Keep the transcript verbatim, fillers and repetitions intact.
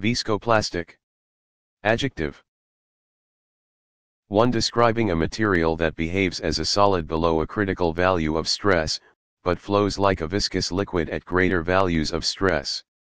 Viscoplastic. Adjective. one Describing a material that behaves as a solid below a critical value of stress, but flows like a viscous liquid at greater values of stress.